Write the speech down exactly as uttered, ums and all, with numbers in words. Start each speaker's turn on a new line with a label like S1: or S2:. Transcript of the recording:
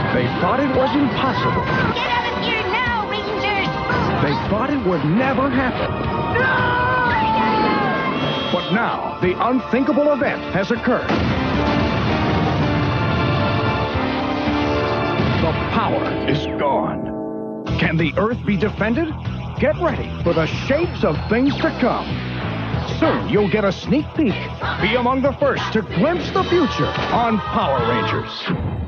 S1: They thought it was impossible.
S2: Get out of here now, Rangers!
S1: They thought it would never happen.
S2: No!
S1: But now, the unthinkable event has occurred. The power is gone. Can the Earth be defended? Get ready for the shapes of things to come. Soon, you'll get a sneak peek. Be among the first to glimpse the future on Power Rangers.